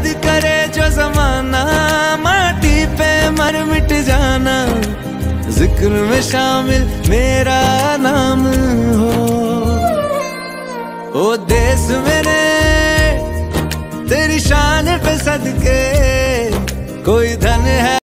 याद करे जो जमाना, माटी पे मर मिट जाना, जिक्र में शामिल मेरा नाम हो। ओ देश मेरे तेरी शान पे सदके, कोई धन है